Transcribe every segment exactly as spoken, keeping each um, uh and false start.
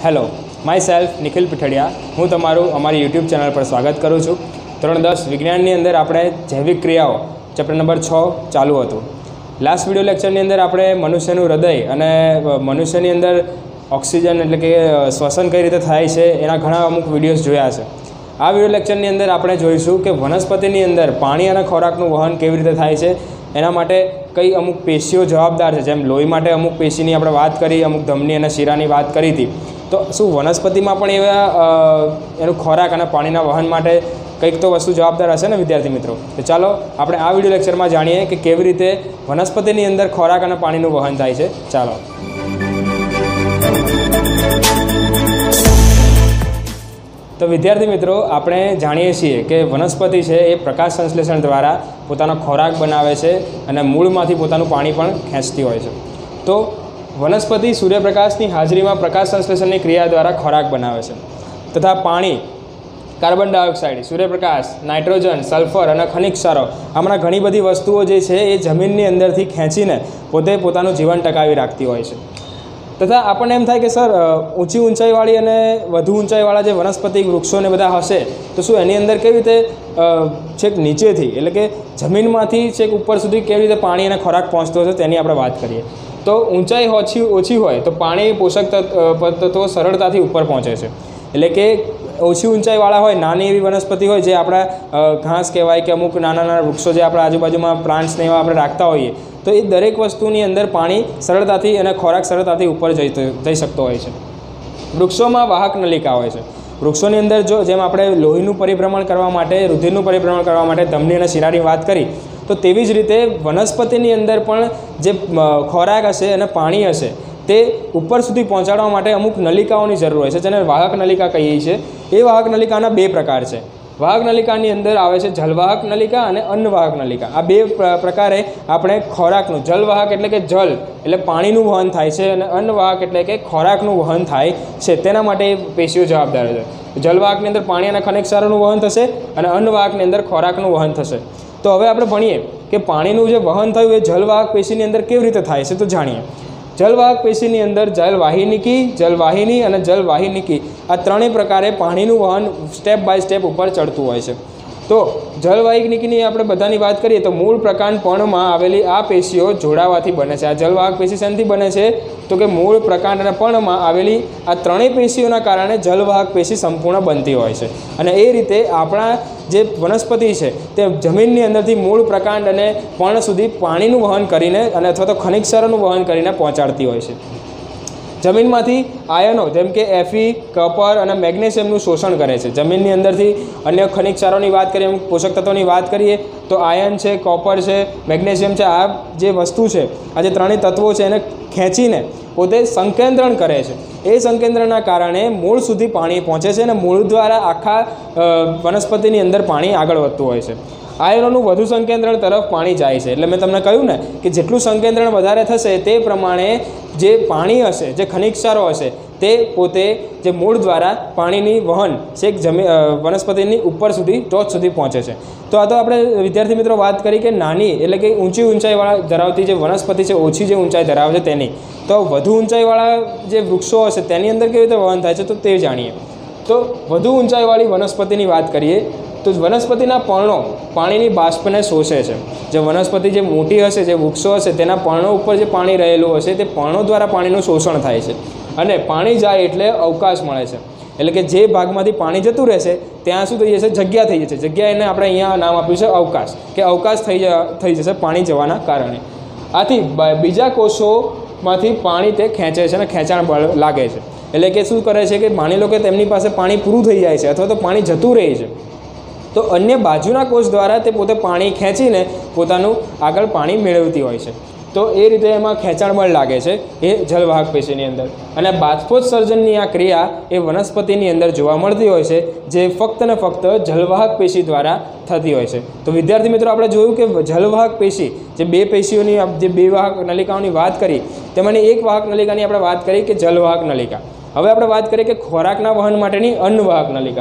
Hello myself Nikhil Pithadiya हूँ तमारू अमारी यूट्यूब चैनल पर स्वागत करूँ छूँ। धोरण दस विज्ञाननी अंदर આપણે જૈવિક ક્રિયાઓ ચેપ્ટર નંબર છ ચાલુ હતું। લાસ્ટ વિડિયો લેક્ચરની અંદર આપણે મનુષ્યનું હૃદય અને મનુષ્યની અંદર ઓક્સિજન એટલે કે શ્વસન કઈ રીતે થાય છે એના ઘણા અમુક વિડિયોઝ જોયા છે। આ વિડિયો લેક્ચરની અંદર આપણે જોઈશું કે વનસ્પતિની અંદર પાણી અને ખોરાકનું વહન કેવી રીતે થાય છે, એના માટે કઈ અમુક પેશીઓ જવાબદાર છે। જેમ લોહી માટે અમુક પેશીની આપણે વાત કરી, અમુક ધમની અને શીરાની વાત કરી હતી, તો શું વનસ્પતિમાં પણ એવા એનું ખોરાક અને પાણીના વહન માટે કંઈક તો વસ્તુ જવાબદાર હશે ને વિદ્યાર્થી મિત્રો। તો ચાલો આપણે આ વિડિયો લેક્ચરમાં જાણીએ કે કેવી રીતે વનસ્પતિની અંદર ખોરાક અને પાણીનું વહન થાય છે। ચાલો તો વિદ્યાર્થી મિત્રો આપણે જાણીએ છીએ કે વનસ્પતિ છે એ પ્રકાશ સંશ્લેષણ દ્વારા પોતાનો ખોરાક બનાવે છે અને મૂળમાંથી પોતાનું પાણી પણ ખેંચતી હોય છે। તો વનસ્પતિ સૂર્યપ્રકાશની હાજરીમાં પ્રકાશ સંશ્લેષણની ક્રિયા દ્વારા ખોરાક બનાવે છે તથા પાણી, કાર્બન ડાયોક્સાઇડ, સૂર્યપ્રકાશ, નાઇટ્રોજન, સલ્ફર અને ખનિજ ક્ષારો આમાંના ઘણી બધી વસ્તુઓ જે છે એ જમીનની અંદરથી ખેંચીને પોતે પોતાનું જીવન ટકાવી રાખતી હોય છે। તથા આપણને એમ થાય કે સર ઊંચી ઊંચાઈવાળી અને વધુ ઊંચાઈવાળા જે વનસ્પતિ વૃક્ષોને બધા હશે તો શું એની અંદર કેવી રીતે છેક નીચેથી એટલે કે જમીનમાંથી છેક ઉપર સુધી કેવી રીતે પાણી અને ખોરાક પહોંચતો હશે તેની આપણે વાત કરીએ। તો ઊંચાઈ ઓછી ઓછી હોય તો પાણી પોષક તત્વો સરળતાથી ઉપર પહોંચે છે। એટલે કે ઓછી ઊંચાઈવાળા હોય, નાની એવી વનસ્પતિ હોય જે આપણા ઘાસ કહેવાય કે અમુક નાના નાના વૃક્ષો જે આપણા આજુબાજુમાં પ્લાન્ટ્સને એવા આપણે રાખતા હોઈએ, તો એ દરેક વસ્તુની અંદર પાણી સરળતાથી અને ખોરાક સરળતાથી ઉપર જઈ જઈ શકતો હોય છે। વૃક્ષોમાં વાહક નલિકા હોય છે। વૃક્ષોની અંદર જો જેમ આપણે લોહીનું પરિભ્રમણ કરવા માટે, રુધિરનું પરિભ્રમણ કરવા માટે ધમની અને શિરાની વાત કરી, તો તેવી જ રીતે વનસ્પતિની અંદર પણ જે ખોરાક હશે અને પાણી હશે તે ઉપર સુધી પહોંચાડવા માટે અમુક નલિકાઓની જરૂર હોય છે, જેને વાહક નલિકા કહીએ છીએ। એ વાહક નલિકાના બે પ્રકાર છે। વાહક નલિકાની અંદર આવે છે જલવાહક નલિકા અને અન્નવાહક નલિકા। આ બે પ્રકારે આપણે ખોરાકનું, જલવાહક એટલે કે જલ એટલે પાણીનું વહન થાય છે અને અન્નવાહક એટલે કે ખોરાકનું વહન થાય છે, તેના માટે પેશીઓ જવાબદાર છે। જલવાહકની અંદર પાણી અને ખનિજ ક્ષારોનું વહન થશે અને અન્નવાહકની અંદર ખોરાકનું વહન થશે। તો હવે આપણે ભણીએ કે પાણીનું જે વહન થયું એ જલવાહક પેશીની અંદર કેવી રીતે થાય છે, તો જાણીએ। જલવાહક પેશીની અંદર જલવાહિનીકી, જલવાહિની અને જલવાહિનીકી આ ત્રણેય પ્રકારે પાણીનું વહન સ્ટેપ બાય સ્ટેપ ઉપર ચડતું હોય છે। તો જલવાહિનીકીની આપણે બધાની વાત કરીએ તો મૂળ પ્રકાંડ પર્ણમાં આવેલી આ પેશીઓ જોડાવાથી બને છે। આ જલવાહક પેશી શેનાથી બને છે તો કે મૂળ પ્રકાંડ અને પર્ણમાં આવેલી આ ત્રણેય પેશીઓના કારણે જલવાહક પેશી સંપૂર્ણ બનતી હોય છે અને એ રીતે આપણા જે વનસ્પતિ છે તે જમીનની અંદરથી મૂળ પ્રકાંડ અને પર્ણ સુધી પાણીનું વહન કરીને અને અથવા તો ખનિજ ક્ષારોનું વહન કરીને પહોંચાડતી હોય છે। જમીનમાંથી આયનો જેમ કે એફી, કપર અને મેગ્નેશિયમનું શોષણ કરે છે। જમીનની અંદરથી અન્ય ખનિજ ક્ષારોની વાત કરીએ, અમુક પોષક તત્વોની વાત કરીએ તો આયન છે, કોપર છે, મેગ્નેશિયમ છે, આ જે વસ્તુ છે, આ જે ત્રણેય તત્વો છે એને ખેંચીને પોતે સંકેન્દ્રણ કરે છે। એ સંકેન્દ્રના કારણે મૂળ સુધી પાણી પહોંચે છે અને મૂળ દ્વારા આખા વનસ્પતિની અંદર પાણી આગળ વધતું હોય છે। આયનોનું વધુ સંકેન્દ્રણ તરફ પાણી જાય છે। એટલે મેં તમને કહ્યું ને કે જેટલું સંકેન્દ્રણ વધારે થશે તે પ્રમાણે જે પાણી હશે, જે ખનિજ ક્ષારો હશે તે પોતે જે મૂળ દ્વારા પાણીની વહન છેક જમી વનસ્પતિની ઉપર સુધી, ટોચ સુધી પહોંચે છે। તો આ તો આપણે વિદ્યાર્થી મિત્રો વાત કરી કે નાની એટલે કે ઊંચી ઊંચાઈવાળા ધરાવતી જે વનસ્પતિ છે, ઓછી જે ઊંચાઈ ધરાવે છે તેની, તો વધુ ઊંચાઈવાળા જે વૃક્ષો હશે તેની અંદર કેવી રીતે વહન થાય છે તો તે જાણીએ। તો વધુ ઊંચાઈવાળી વનસ્પતિની વાત કરીએ તો વનસ્પતિના પર્ણો પાણીની બાષ્પને શોષે છે। જે વનસ્પતિ જે મોટી હશે, જે વૃક્ષો હશે તેના પર્ણો ઉપર જે પાણી રહેલું હશે તે પર્ણો દ્વારા પાણીનું શોષણ થાય છે અને પાણી જાય એટલે અવકાશ મળે છે। એટલે કે જે ભાગમાંથી પાણી જતું રહેશે ત્યાં શું થઈ જશે, જગ્યા થઈ જશે। જગ્યા એને આપણે અહીંયા નામ આપ્યું છે અવકાશ, કે અવકાશ થઈ થઈ જશે પાણી જવાના કારણે। આથી બીજા કોષોમાંથી પાણી તે ખેંચે છે અને ખેંચાણ બળ લાગે છે। એટલે કે શું કરે છે કે માની લો કે તેમની પાસે પાણી પૂરું થઈ જાય છે અથવા તો પાણી જતું રહે છે, તો અન્ય બાજુના કોષ દ્વારા તે પોતે પાણી ખેંચીને પોતાનું આગળ પાણી મેળવતી હોય છે। તો એ રીતે એમાં ખેંચાણ બળ લાગે છે એ જલવાહક પેશીની અંદર। અને બાષ્પોત્સર્જનની આ ક્રિયા એ વનસ્પતિની અંદર જોવા મળતી હોય છે, જે ફક્ત ને ફક્ત જલવાહક પેશી દ્વારા થતી હોય છે। તો વિદ્યાર્થી મિત્રો આપણે જોયું કે જલવાહક પેશી, જે બે પેશીઓની જે બે વાહક નલિકાઓની વાત કરી તેમાંની એક વાહક નલિકાની આપણે વાત કરી કે જલવાહક નલિકા। હવે આપણે વાત કરીએ કે ખોરાકના વહન માટેની અન્નવાહક નલિકા।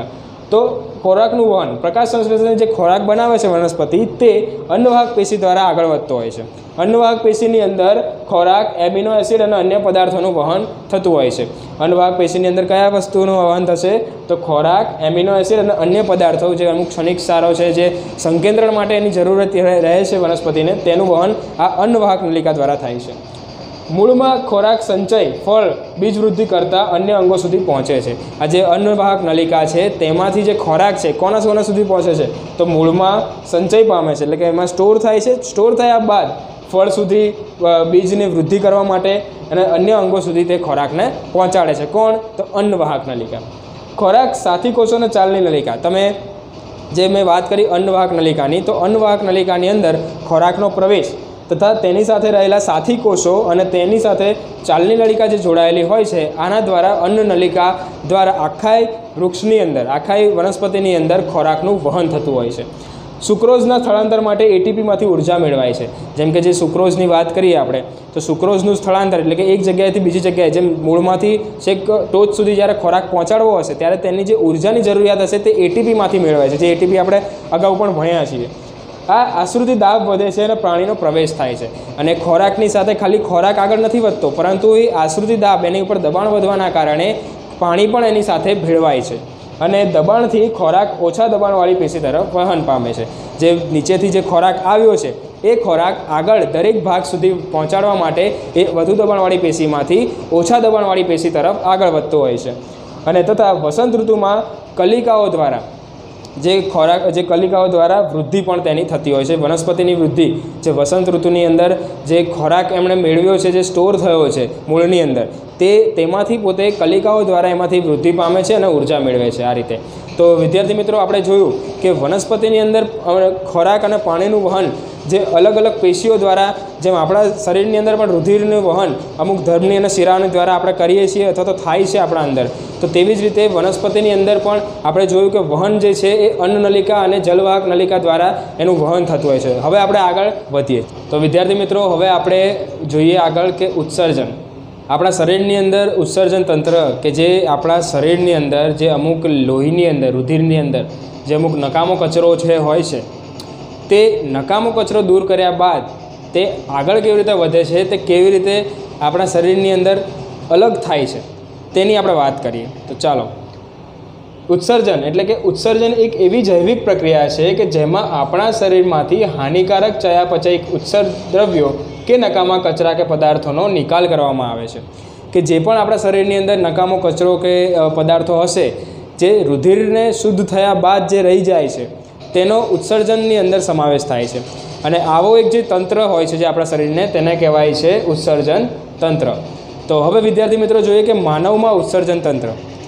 તો ખોરાકનું વહન, પ્રકાશ સંશ્લેષણ જે ખોરાક બનાવે છે વનસ્પતિ, તે અન્નવાહક પેશી દ્વારા આગળ વધતો હોય છે. અન્નવાહક પેશીની અંદર ખોરાક, એમિનો એસિડ અને અન્ય પદાર્થોનું વહન થતું હોય છે. અન્નવાહક પેશીની અંદર કયા વસ્તુનું વહન થશે? તો ખોરાક, એમિનો એસિડ અને અન્ય પદાર્થો, જે અમુક ક્ષણિક ક્ષારો છે, જે સંકેન્દ્રણ માટે એની જરૂરત રહે છે વનસ્પતિને, તેનું વહન આ અન્નવાહક નલિકા દ્વારા થાય છે. મૂળમાં ખોરાક સંચય, ફળ, બીજ વૃદ્ધિ કરતાં અન્ય અંગો સુધી પહોંચે છે. આ જે અન્નવાહક નલિકા છે તેમાંથી જે ખોરાક છે કોના કોના સુધી પહોંચે છે? તો મૂળમાં સંચય પામે છે, એટલે કે એમાં સ્ટોર થાય છે. સ્ટોર થયા બાદ ફળ સુધી, બીજની વૃદ્ધિ કરવા માટે અને અન્ય અંગો સુધી તે ખોરાકને પહોંચાડે છે. કોણ? તો અન્નવાહક નલિકા. ખોરાક સાથી કોષો અને ચાલની નલિકા. તમે જે મેં વાત કરી અન્નવાહક નલિકાની, તો અન્નવાહક નલિકાની અંદર ખોરાકનો પ્રવેશ તથા તેની સાથે રહેલા સાથી કોષો અને તેની સાથે ચાલની નલિકા જે જોડાયેલી હોય છે, આના દ્વારા અન્ન નલિકા દ્વારા આખાય વૃક્ષની અંદર, આખાય વનસ્પતિની અંદર ખોરાકનું વહન થતું હોય છે. સુક્રોઝના સ્થળાંતર માટે એટીપીમાંથી ઉર્જા મેળવાય છે. જેમ કે જે સુક્રોઝની વાત કરીએ આપણે, તો સુક્રોઝનું સ્થળાંતર એટલે કે એક જગ્યાએથી બીજી જગ્યાએ, જેમ મૂળમાંથી છેક ટોચ સુધી જ્યારે ખોરાક પહોંચાડવો હશે ત્યારે તેની જે ઉર્જાની જરૂરિયાત હશે તે એટીપીમાંથી મેળવાય છે, જે એટીપી આપણે અગાઉ પણ ભણ્યા છીએ. આ આશ્રુતિ દાબ વધે છે અને પ્રાણીનો પ્રવેશ થાય છે. અને ખોરાકની સાથે ખાલી ખોરાક આગળ નથી વધતો, પરંતુ એ આશ્રુતિ દાબ, એની ઉપર દબાણ વધવાના કારણે પાણી પણ એની સાથે ભેળવાય છે અને દબાણથી ખોરાક ઓછા દબાણવાળી પેશી તરફ વહન પામે છે. જે નીચેથી જે ખોરાક આવ્યો છે એ ખોરાક આગળ દરેક ભાગ સુધી પહોંચાડવા માટે એ વધુ દબાણવાળી પેશીમાંથી ઓછા દબાણવાળી પેશી તરફ આગળ વધતો હોય છે. અને તથા વસંત ઋતુમાં કલિકાઓ દ્વારા જે ખોરાક, જે કલિકાઓ દ્વારા વૃદ્ધિ પણ તેની થતી હોય છે. વનસ્પતિની વૃદ્ધિ જે વસંત ઋતુની અંદર જે ખોરાક એમણે મેળવ્યો છે, જે સ્ટોર થયો છે મૂળની અંદર, તે તેમાંથી પોતે કલિકાઓ દ્વારા એમાંથી વૃદ્ધિ પામે છે અને ઉર્જા મેળવે છે. આ રીતે તો વિદ્યાર્થી મિત્રો, આપણે જોયું કે વનસ્પતિની અંદર ખોરાક અને પાણીનું વહન જે અલગ અલગ પેશીઓ દ્વારા, જેમ આપણા શરીરની અંદર પણ રુધિરનું વહન અમુક ધર્મની અને શિરાની દ્વારા આપણે કરીએ છીએ અથવા તો થાય છે આપણા અંદર, તો તેવી જ રીતે વનસ્પતિની અંદર પણ આપણે જોયું કે વહન જે છે એ અન્ન નલિકા અને જલવાહક નલિકા દ્વારા એનું વહન થતું હોય છે. હવે આપણે આગળ વધીએ. તો વિદ્યાર્થી મિત્રો, હવે આપણે જોઈએ આગળ કે ઉત્સર્જન. આપણા શરીરની અંદર ઉત્સર્જન તંત્ર, કે જે આપણા શરીરની અંદર જે અમુક લોહીની અંદર, રુધિરની અંદર જે અમુક નકામો કચરો છે હોય છે, તે નકામો કચરો દૂર કર્યા બાદ તે આગળ કેવી રીતે વધે છે, તે કેવી રીતે આપણા શરીરની અંદર અલગ થાય છે, તેની આપણે વાત કરીએ. તો ચાલો, ઉત્સર્જન એટલે કે ઉત્સર્જન એક એવી જૈવિક પ્રક્રિયા છે કે જેમાં આપણા શરીરમાંથી હાનિકારક ચયાપચયિક ઉત્સર્ગ દ્રવ્યો કે નકામા કચરા કે પદાર્થોનો નિકાલ કરવામાં આવે છે. કે જે પણ આપણા શરીરની અંદર નકામો કચરો કે પદાર્થો હશે, જે રુધિરને શુદ્ધ થયા બાદ જે રહી જાય છે, તેનો ઉત્સર્જનની અંદર સમાવેશ થાય છે. અને આવો એક જે તંત્ર હોય છે જે આપણા શરીરને, તેને કહેવાય છે ઉત્સર્જન તંત્ર. તો હવે વિદ્યાર્થી મિત્રો જોઈએ કે માનવમાં ઉત્સર્જન તંત્ર.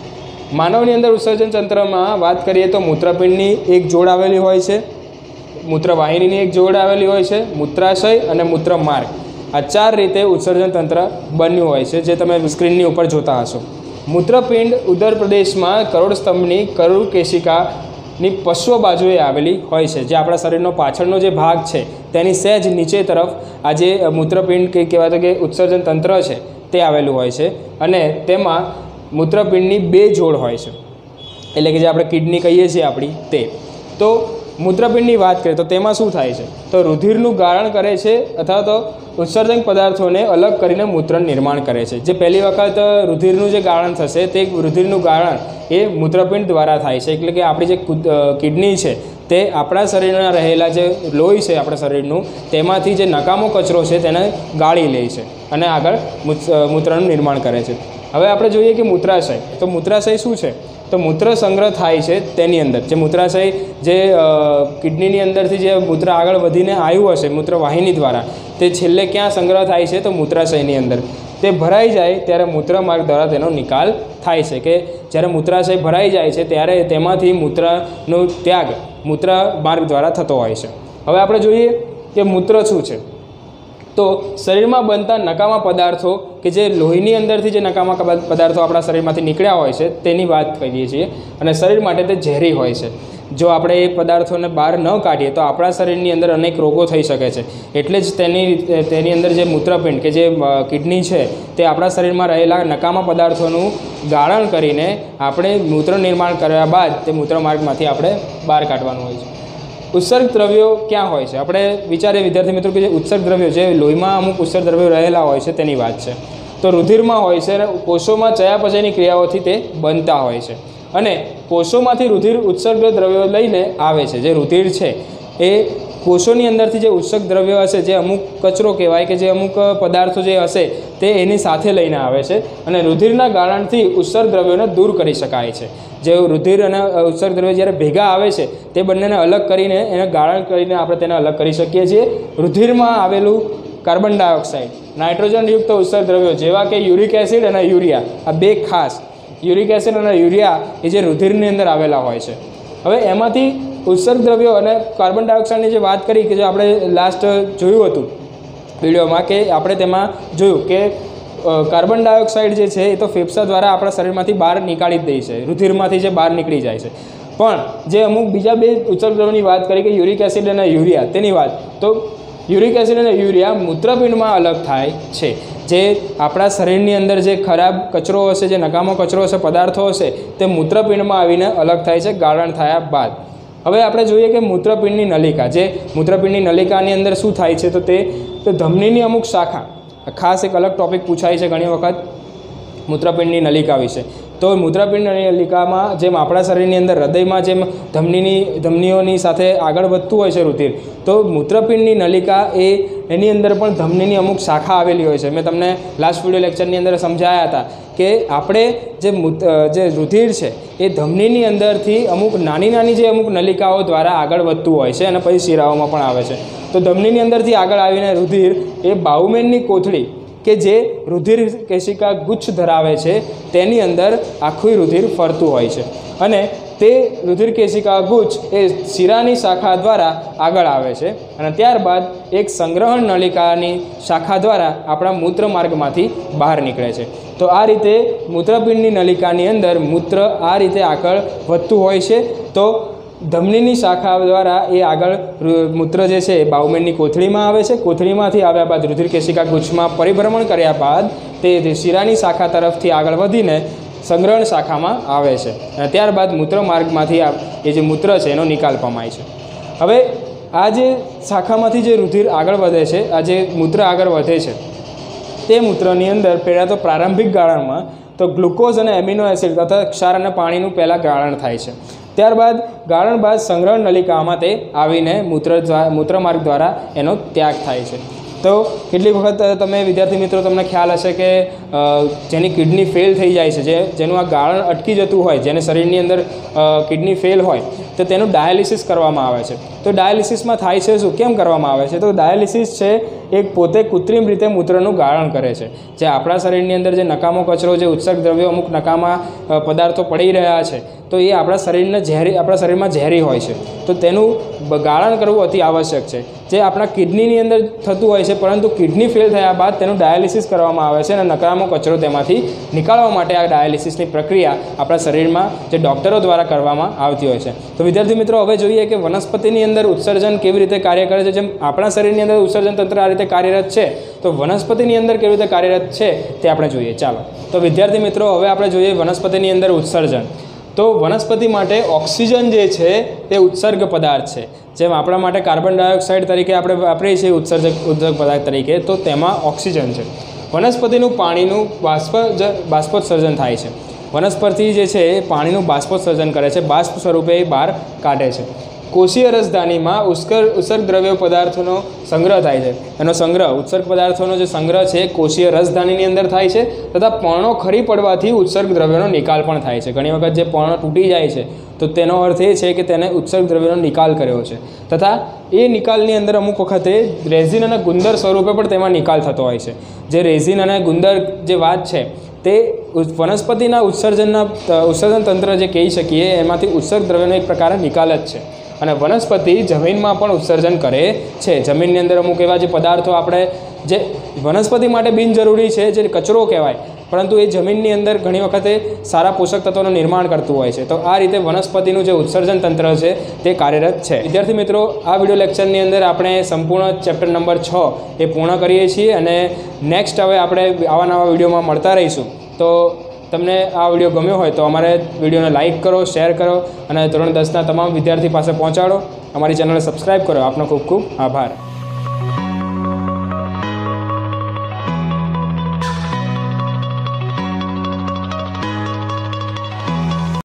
માનવની અંદર ઉત્સર્જન તંત્રમાં વાત કરીએ તો મૂત્રપિંડની એક જોડ આવેલી હોય છે, મૂત્રવાહિનીની એક જોડ આવેલી હોય છે, મૂત્રાશય અને મૂત્રમાર્ગ. આ ચાર રીતે ઉત્સર્જન તંત્ર બન્યું હોય છે, જે તમે સ્ક્રીનની ઉપર જોતા હશો. મૂત્રપિંડ ઉદર પ્રદેશમાં કરોડ સ્તંભની કરોડ કેશિકાની પશ્વ બાજુએ આવેલી હોય છે, જે આપણા શરીરનો પાછળનો જે ભાગ છે તેની સહેજ નીચે તરફ આ જે મૂત્રપિંડ કે કહેવાય કે ઉત્સર્જન તંત્ર છે તે આવેલું હોય છે. અને તેમાં મૂત્રપિંડની બે જોડ હોય છે, એટલે કે જે આપણે કિડની કહીએ છીએ આપણી તે. તો મૂત્રપિંડની વાત કરીએ તો તેમાં શું થાય છે, તો રુધિરનું ગાળણ કરે છે અથવા તો ઉત્સર્જક પદાર્થોને અલગ કરીને મૂત્ર નિર્માણ કરે છે. જે પહેલી વખત રુધિરનું જે ગાળણ થશે તે રુધિરનું ગાળણ એ મૂત્રપિંડ દ્વારા થાય છે. એટલે કે આપણી જે કિડની છે તે આપણા શરીરમાં રહેલા જે લોહી છે આપણા શરીરનું, તેમાંથી જે નકામો કચરો છે તેને ગાળી લે છે અને આગળ મૂત્રનું નિર્માણ કરે છે. હવે આપણે જોઈએ કે મૂત્રાશય. તો મૂત્રાશય શું છે, તો મૂત્ર સંગ્રહ થાય છે તેની અંદર. જે મૂત્રાશય જે કિડનીની અંદરથી જે મૂત્ર આગળ વધીને આવ્યું હશે મૂત્રવાહિની દ્વારા, તે છેલ્લે ક્યાં સંગ્રહ થાય છે, તો મૂત્રાશયની અંદર. તે ભરાઈ જાય ત્યારે મૂત્રમાર્ગ દ્વારા તેનો નિકાલ થાય છે. કે જ્યારે મૂત્રાશય ભરાઈ જાય છે ત્યારે તેમાંથી મૂત્રનો ત્યાગ મૂત્ર માર્ગ દ્વારા થતો હોય છે. હવે આપણે જોઈએ કે મૂત્ર શું છે. તો શરીરમાં બનતા નકામા પદાર્થો, કે જે લોહીની અંદરથી જે નકામા પદાર્થો આપણા શરીરમાંથી નીકળ્યા હોય છે તેની વાત કરીએ છીએ. અને શરીર માટે તે ઝેરી હોય છે. જો આપણે એ પદાર્થોને બહાર ન કાઢીએ તો આપણા શરીરની અંદર અનેક રોગો થઈ શકે છે. એટલે જ તેની તેની અંદર જે મૂત્રપિંડ કે જે કિડની છે તે આપણા શરીરમાં રહેલા નકામા પદાર્થોનું ગાળણ કરીને આપણે મૂત્ર નિર્માણ કર્યા બાદ તે મૂત્રમાર્ગમાંથી આપણે બહાર કાઢવાનું હોય છે. ઉત્સર્ગ દ્રવ્યો ક્યાં હોય છે? આપણે વિચારીએ વિદ્યાર્થી મિત્રો કે જે ઉત્સર્ગ દ્રવ્યો જે લોહીમાં અમુક ઉત્સર્ગ દ્રવ્યો રહેલા હોય છે તેની વાત છે. તો રુધિરમાં હોય છે અને કોષોમાં ચયાપચયની ક્રિયાઓથી તે બનતા હોય છે. અને કોષોમાંથી રુધિર ઉત્સર્ગ દ્રવ્યો લઈને આવે છે. જે રુધિર છે એ કોષોની અંદરથી જે ઉત્સર્ગ દ્રવ્યો હશે, જે અમુક કચરો કહેવાય કે જે અમુક પદાર્થો જે હશે તે એની સાથે લઈને આવે છે અને રુધિરના ગાળણથી ઉત્સર્ગ દ્રવ્યોને દૂર કરી શકાય છે. જે રુધિર અને ઉત્સર્ગ દ્રવ્ય જ્યારે ભેગા આવે છે તે બંનેને અલગ કરીને એને ગાળણ કરીને આપણે તેને અલગ કરી શકીએ છીએ. રુધિરમાં આવેલું કાર્બન ડાયોક્સાઇડ, નાઇટ્રોજનયુક્ત ઉત્સર્ગ દ્રવ્યો જેવા કે યુરિક એસિડ અને યુરિયા, આ બે ખાસ યુરિક એસિડ અને યુરિયા એ જે રુધિરની અંદર આવેલા હોય છે. હવે એમાંથી ઉત્સર્ગ દ્રવ્યો અને કાર્બન ડાયોક્સાઇડની જે વાત કરી કે જે આપણે લાસ્ટ જોયું હતું વિડીયોમાં કે આપણે તેમાં જોયું કે કાર્બન ડાયોક્સાઇડ જે છે એ તો ફેફસા દ્વારા આપણા શરીરમાંથી બહાર નીકાળી જ દે છે, રુધિરમાંથી જે બહાર નીકળી જાય છે. પણ જે અમુક બીજા બે ઉત્સર્ગ દ્રવ્યોની વાત કરી કે યુરિક એસિડ અને યુરિયા, તેની વાત તો યુરિક એસિડ અને યુરિયા મૂત્રપિંડમાં અલગ થાય છે. જે આપણા શરીરની અંદર જે ખરાબ કચરો હશે, જે નકામો કચરો હશે, પદાર્થો હશે તે મૂત્રપિંડમાં આવીને અલગ થાય છે ગાળણ થયા બાદ. હવે આપણે જોઈએ કે મૂત્રપિંડની નલિકા, જે મૂત્રપિંડની નલિકાની અંદર શું થાય છે તો તે તો ધમનીની અમુક શાખા, ખાસ એક અલગ ટૉપિક પૂછાય છે ઘણી વખત મૂત્રપિંડની નલિકા વિશે. તો મૂત્રપિંડની નલિકામાં જેમ આપણા શરીરની અંદર હૃદયમાં જેમ ધમનીની ધમનીઓની સાથે આગળ વધતું હોય છે રુધિર, તો મૂત્રપિંડની નલિકા એ એની અંદર પણ ધમનીની અમુક શાખા આવેલી હોય છે. મેં તમને લાસ્ટ વિડીયો લેક્ચરની અંદર સમજાયા હતા કે આપણે જે જે રુધિર છે એ ધમનીની અંદરથી અમુક નાની નાની જે અમુક નલિકાઓ દ્વારા આગળ વધતું હોય છે અને પછી શિરાઓમાં પણ આવે છે. તો ધમનીની અંદરથી આગળ આવીને રુધિર એ બાઉમેનની કોથળી કે જે રુધિર કેશિકા ગુચ્છ ધરાવે છે તેની અંદર આખું રુધિર ફરતું હોય છે અને તે રુધિર કેશિકા ગુચ્છ એ શિરાની શાખા દ્વારા આગળ આવે છે અને ત્યારબાદ એક સંગ્રહણ નલિકાની શાખા દ્વારા આપણા મૂત્ર માર્ગમાંથી બહાર નીકળે છે. તો આ રીતે મૂત્રપિંડની નલિકાની અંદર મૂત્ર આ રીતે આગળ વધતું હોય છે. તો ધમનીની શાખા દ્વારા એ આગળ મૂત્ર જે છે એ બાઉમેનની કોથળીમાં આવે છે. કોથળીમાંથી આવ્યા બાદ રુધિર કેશિકા ગુચ્છમાં પરિભ્રમણ કર્યા બાદ તે શિરાની શાખા તરફથી આગળ વધીને સંગ્રહણ શાખામાં આવે છે અને ત્યારબાદ મૂત્ર માર્ગમાંથી એ જે મૂત્ર છે એનો નિકાલ પમાય છે. હવે આ જે શાખામાંથી જે રુધિર આગળ વધે છે, આ જે મૂત્ર આગળ વધે છે તે મૂત્રની અંદર પહેલાં તો પ્રારંભિક ગાળણમાં તો ગ્લુકોઝ અને એમિનો એસિડ તથા ક્ષાર અને પાણીનું પહેલાં ગાળણ થાય છે. ત્યારબાદ ગાળણ બાદ સંગ્રહણ નલિકામાં તે આવીને મૂત્ર મૂત્રમાર્ગ દ્વારા એનો ત્યાગ થાય છે. તો કેટલીક વખત તમે વિદ્યાર્થી મિત્રો તમને ખ્યાલ હશે કે જેની કિડની ફેલ થઈ જાય છે, જે જેનું આ ગાળણ અટકી જતું હોય, જેને શરીરની અંદર કિડની ફેલ હોય તો તેનું ડાયાલિસિસ કરવામાં આવે છે. તો ડાયાલિસિસમાં થાય છે શું, કેમ કરવામાં આવે છે? તો ડાયાલિસિસ છે એક પોતે કૃત્રિમ રીતે મૂત્રનું ગાળણ કરે છે. જે આપણા શરીરની અંદર જે નકામો કચરો, જે ઉત્સર્ગ દ્રવ્યો, અમુક નકામા પદાર્થો પડી રહ્યા છે તો એ આપણા શરીરને ઝેરી આપણા શરીરમાં ઝેરી હોય છે. તો તેનું ગાળણ કરવું અતિ આવશ્યક છે. જે આપણા કિડનીની અંદર થતું હોય છે, પરંતુ કિડની ફેલ થયા બાદ તેનું ડાયાલિસિસ કરવામાં આવે છે અને નકામો કચરો તેમાંથી નીકાળવા માટે આ ડાયાલિસિસની પ્રક્રિયા આપણા શરીરમાં જે ડૉક્ટરો દ્વારા કરવામાં આવતી હોય છે. તો વિદ્યાર્થી મિત્રો હવે જોઈએ કે વનસ્પતિની અંદર ઉત્સર્જન કેવી રીતે કાર્ય કરે છે. જેમ આપણા શરીરની અંદર ઉત્સર્જન તંત્ર આ રીતે કાર્યરત છે તો વનસ્પતિની અંદર કેવી રીતે કાર્યરત છે તે આપણે જોઈએ. ચાલો તો વિદ્યાર્થી મિત્રો હવે આપણે જોઈએ વનસ્પતિની અંદર ઉત્સર્જન. તો વનસ્પતિ માટે ઓક્સિજન જે છે તે ઉત્સર્ગ પદાર્થ છે. જેમ આપણા માટે કાર્બન ડાયોક્સાઇડ તરીકે આપણે વાપરીએ છીએ ઉત્સર્જક ઉત્સર્ગ પદાર્થ તરીકે, તો તેમાં ઓક્સિજન છે. વનસ્પતિનું પાણીનું બાષ્પ બાષ્પોત્સર્જન થાય છે. વનસ્પતિ જે છે એ પાણીનું બાષ્પોત્સર્જન કરે છે, બાષ્પ સ્વરૂપે એ બહાર કાઢે છે. કોષીય રસધાનીમાં ઉત્સર્ગ ઉત્સર્ગ દ્રવ્ય પદાર્થોનો સંગ્રહ થાય છે. એનો સંગ્રહ ઉત્સર્ગ પદાર્થોનો જે સંગ્રહ છે કોષીય રસધાનીની અંદર થાય છે તથા પર્ણો ખરી પડવાથી ઉત્સર્ગ દ્રવ્યનો નિકાલ પણ થાય છે. ઘણી વખત જે પર્ણ તૂટી જાય છે તો તેનો અર્થ એ છે કે તેને ઉત્સર્ગ દ્રવ્યનો નિકાલ કર્યો છે તથા એ નિકાલની અંદર અમુક વખતે રેઝિન અને ગુંદર સ્વરૂપે પણ તેમાં નિકાલ થતો હોય છે. જે રેઝિન અને ગુંદર જે વાત છે તે વનસ્પતિના ઉત્સર્જનના ઉત્સર્જન તંત્ર જે કહી શકીએ એમાંથી ઉત્સર્ગ દ્રવ્યનો એક પ્રકારે નિકાલ જ છે. અને વનસ્પતિ જમીનમાં પણ ઉત્સર્જન કરે છે. જમીનની અંદર અમુક એવા જે પદાર્થો આપણે જે વનસ્પતિ માટે બિનજરૂરી છે, જે કચરો કહેવાય પરંતુ એ જમીનની અંદર ઘણી વખતે સારા પોષક તત્વોનું નિર્માણ કરતું હોય છે. તો આ રીતે વનસ્પતિનું જે ઉત્સર્જન તંત્ર છે તે કાર્યરત છે. વિદ્યાર્થી મિત્રો, આ વિડીયો લેક્ચરની અંદર આપણે સંપૂર્ણ ચેપ્ટર નંબર છ એ પૂર્ણ કરીએ છીએ અને નેક્સ્ટ હવે આપણે આવા નવા વિડીયોમાં મળતા રહીશું. તો તમને આ વિડીયો ગમ્યો હોય તો અમારે વિડીયોને લાઇક કરો, શેર કરો અને ધોરણ દસના તમામ વિદ્યાર્થી પાસે પહોંચાડો. અમારી ચેનલને સબસ્ક્રાઈબ કરો. આપનો ખૂબ ખૂબ આભાર.